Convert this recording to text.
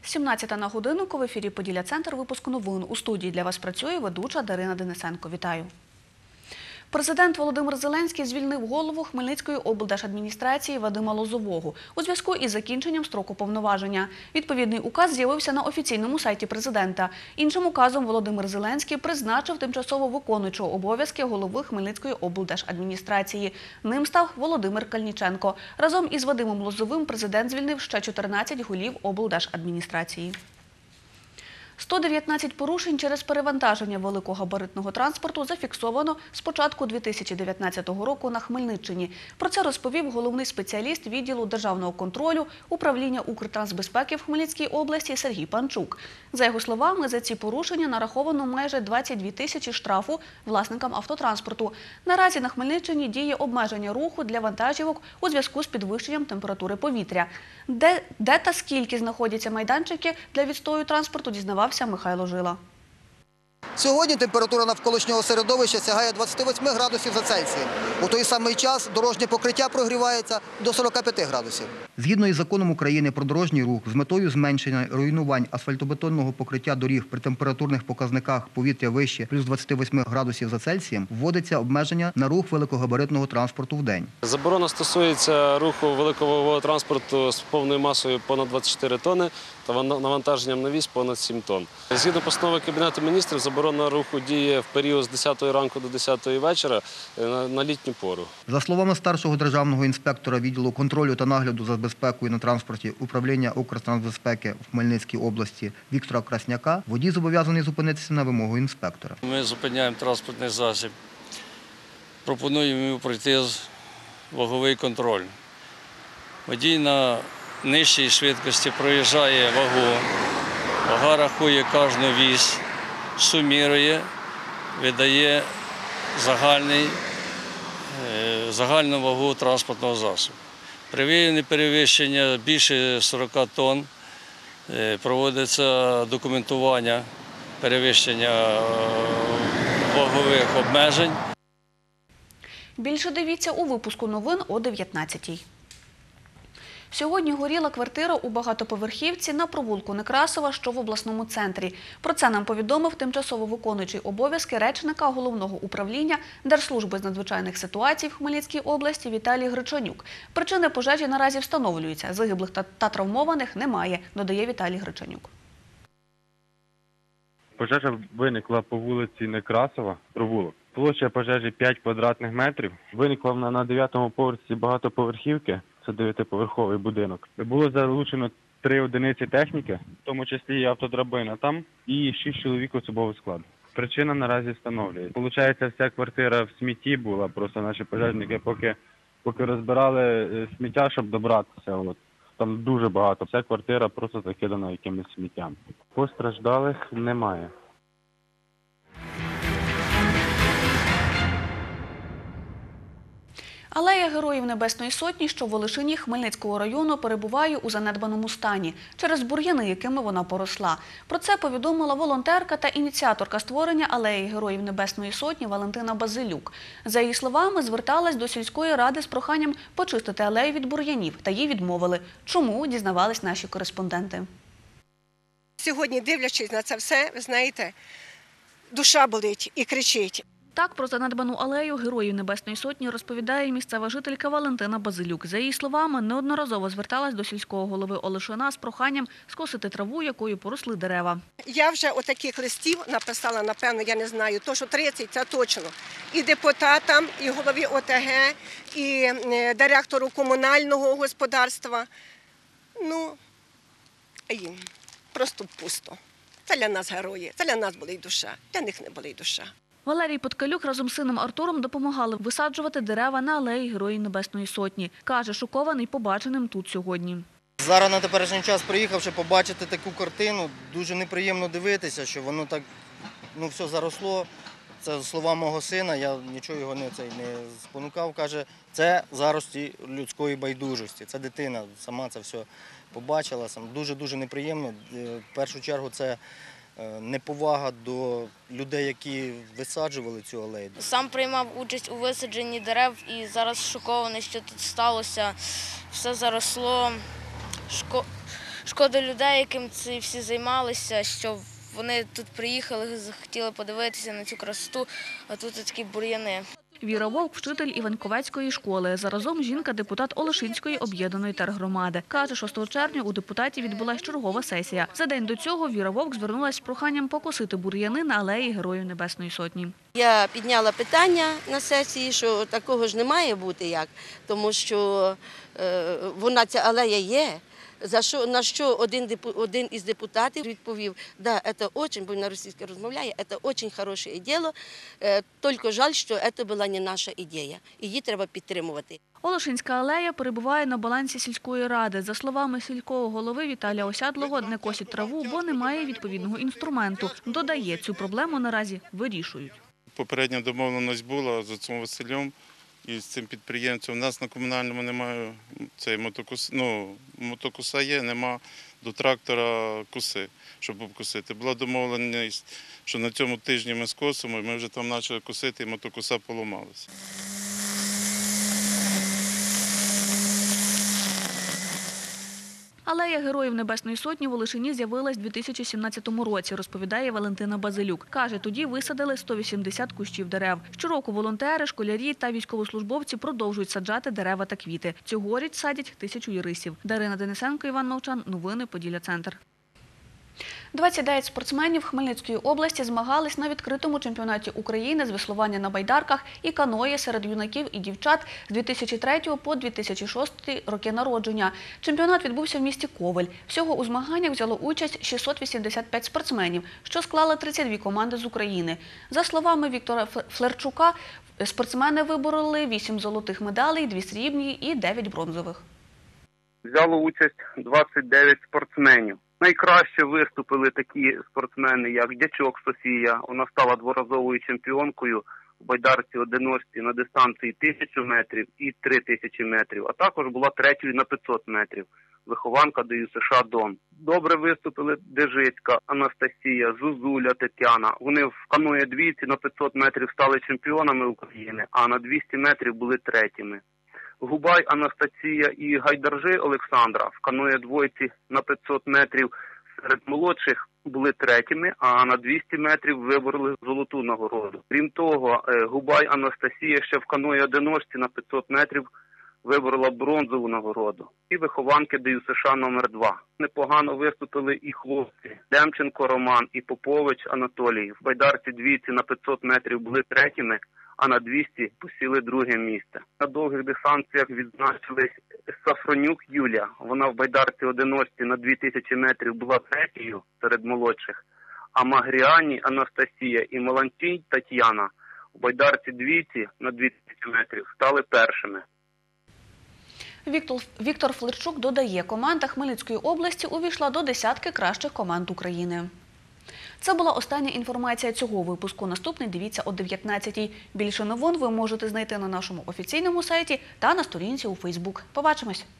17 на годиннику в ефірі «Поділля-Центр», випуск новин. У студії для вас працює ведуча Дарина Денисенко. Вітаю. Президент Володимир Зеленський звільнив голову Хмельницької облдержадміністрації Вадима Лозового у зв'язку із закінченням строку повноваження. Відповідний указ з'явився на офіційному сайті президента. Іншим указом Володимир Зеленський призначив тимчасово виконуючого обов'язки голови Хмельницької облдержадміністрації. Ним став Володимир Кальніченко. Разом із Вадимом Лозовим президент звільнив ще 14 голів облдержадміністрації. 119 порушень через перевантаження великогабаритного транспорту зафіксовано з початку 2019 року на Хмельниччині. Про це розповів головний спеціаліст відділу державного контролю управління Укртрансбезпеки в Хмельницькій області Сергій Панчук. За його словами, за ці порушення нараховано майже 22 тисячі штрафу власникам автотранспорту. Наразі на Хмельниччині діє обмеження руху для вантажівок у зв'язку з підвищенням температури повітря. Де та скільки знаходяться майданчики для відстою транспорту, дізнавався Михайло Жила. Сьогодні температура навколишнього середовища сягає 28 градусів за Цельсієм. У той самий час дорожнє покриття прогрівається до 45 градусів. Згідно із законом України про дорожній рух, з метою зменшення руйнувань асфальтобетонного покриття доріг при температурних показниках повітря вище плюс 28 градусів за Цельсієм, вводиться обмеження на рух великогабаритного транспорту в день. Заборона стосується руху великовагового транспорту з повною масою понад 24 тонни та навантаженням на віз понад 7 тонн. Згідно постанови Кабінету міністрів, заборона руху діє в період з 10 ранку до 10 вечора на літню пору. За словами старшого державного інспектора відділу контролю та нагляду за безпекою на транспорті управління Укртрансбезпеки в Хмельницькій області Віктора Красняка, водій зобов'язаний зупинитися на вимогу інспектора. Ми зупиняємо транспортний засіб, пропонуємо йому пройти ваговий контроль. Водій на нижчій швидкості проїжджає вагу, вага рахує кожну вісь, сумірує, видає загальну вагу транспортного засобу. При виявленні перевищення більше 40 тонн проводиться документування перевищення вагових обмежень. Більше дивіться у випуску новин о 19-й. Сьогодні горіла квартира у багатоповерхівці на провулку Некрасова, що в обласному центрі. Про це нам повідомив тимчасово виконуючий обов'язки речника Головного управління Держслужби з надзвичайних ситуацій в Хмельницькій області Віталій Гречанюк. Причини пожежі наразі встановлюються. Загиблих та травмованих немає, додає Віталій Гречанюк. Пожежа виникла по вулиці Некрасова, провулок. Площа пожежі 5 квадратних метрів. Виникла вона на 9-му поверсі багатоповерхівки. Це 9-поверховий будинок. Було залучено 3 одиниці техніки, в тому числі і автодрабина там, і 6 чоловік особового складу. Причина наразі встановлюється. Получається, вся квартира в смітті була, просто наші пожежники поки розбирали сміття, щоб добратися. Там дуже багато. Вся квартира просто закидана якимось сміттям. Постраждалих немає. Алея Героїв Небесної Сотні, що в Олешині Хмельницького району, перебуває у занедбаному стані через бур'яни, якими вона поросла. Про це повідомила волонтерка та ініціаторка створення Алеї Героїв Небесної Сотні Валентина Базилюк. За її словами, зверталась до сільської ради з проханням почистити алею від бур'янів, та їй відмовили. Чому, дізнавались наші кореспонденти. Сьогодні, дивлячись на це все, ви знаєте, душа болить і кричить. Так про занедбану алею Героїв Небесної Сотні розповідає місцева жителька Валентина Базилюк. За її словами, неодноразово зверталась до сільського голови Олешина з проханням скосити траву, якою поросли дерева. Я вже отаких листів написала, напевно, я не знаю, то що 30, це точно. І депутатам, і голові ОТГ, і директору комунального господарства. Ну, їм просто пусто. Це для нас герої, це для нас болить душа, для них не болить душа. Валерій Подкалюк разом з сином Артуром допомагали висаджувати дерева на алеї Героїв Небесної Сотні. Каже, шокований побаченим тут сьогодні. Зараз на теперішній час, приїхавши побачити таку картину, дуже неприємно дивитися, що воно так все заросло. Це слова мого сина, я нічого його не спонукав. Каже, це зарості людської байдужості. Це дитина сама це все побачила. Дуже-дуже неприємно. В першу чергу це неповага до людей, які висаджували цю алею. Сам приймав участь у висадженні дерев і зараз шокований, що тут сталося. Все заросло. Шкода людей, яким ці всі займалися, що вони тут приїхали, захотіли подивитися на цю красоту, а тут такі бур'яни. Віра Вовк – вчитель Іванковецької школи. Заразом жінка – депутат Олешинської об'єднаної тергромади. Каже, 6 червня у депутатів відбулась чергова сесія. За день до цього Віра Вовк звернулася з проханням покосити бур'яни на алеї Героїв Небесної Сотні. Я підняла питання на сесії, що такого ж не має бути як, тому що ця алея є. На що один із депутатів відповів, да, це дуже, бо на російській розмовляє, це дуже хороше діло, тільки жаль, що це була не наша ідея, її треба підтримувати. Олешинська алея перебуває на балансі сільської ради. За словами сільського голови Віталія Осядлого, не косять траву, бо немає відповідного інструменту. Додає, цю проблему наразі вирішують. Попередня домовленість була з отцом Василем і з цим підприємцем. У нас на комунальному немає мотокоса є, нема до трактора коси, щоб обкосити. Була домовленість, що на цьому тижні ми скосимо, і ми вже там почали косити, і мотокоса поламалася. Алея Героїв Небесної Сотні в Олешині з'явилась у 2017 році, розповідає Валентина Базилюк. Каже, тоді висадили 180 кущів дерев. Щороку волонтери, школярі та військовослужбовці продовжують саджати дерева та квіти. Цьогоріч садять 1000 ірисів. Дарина Денисенко, Іван Мовчан. Новини Поділля-Центр. 29 спортсменів Хмельницької області змагались на відкритому чемпіонаті України з веслування на байдарках і каное серед юнаків і дівчат з 2003 по 2006 роки народження. Чемпіонат відбувся в місті Ковель. Всього у змаганнях взяло участь 685 спортсменів, що склали 32 команди з України. За словами Віктора Флерчука, спортсмени вибороли 8 золотих медалей, 2 срібні і 9 бронзових. Взяло участь 29 спортсменів. Найкраще виступили такі спортсмени, як Дячок Софія. Вона стала дворазовою чемпіонкою в байдарці-одиночці на дистанції 1000 метрів і 3000 метрів. А також була третьою на 500 метрів. Вихованка ДЮСШ Дон. Добре виступили Дежицька Анастасія, Зузуля Тетяна. Вони в каное двійці на 500 метрів стали чемпіонами України, а на 200 метрів були третіми. Губай Анастасія і Гайдаржи Олександра в каное двойці на 500 метрів серед молодших були третіми, а на 200 метрів вибороли золоту нагороду. Крім того, Губай Анастасія ще в каное одиночці на 500 метрів виборола бронзову нагороду. І вихованки ДЮСШ номер 2. Непогано виступили і хлопці. Демченко Роман і Попович Анатолій. В байдарці двійці на 500 метрів були третіми, а на 200 посіли друге місце. На довгих дистанціях відзначились Сафронюк Юлія. Вона в байдарці одиночці на 2000 метрів була третьою серед молодших, а Магріані Анастасія і Маланчій Тетяна в байдарці двійці на 2000 метрів стали першими. Віктор Флерчук додає, команда Хмельницької області увійшла до десятки кращих команд України. Це була остання інформація цього випуску. Наступний дивіться о 19-й. Більше новин ви можете знайти на нашому офіційному сайті та на сторінці у Фейсбук. Побачимось!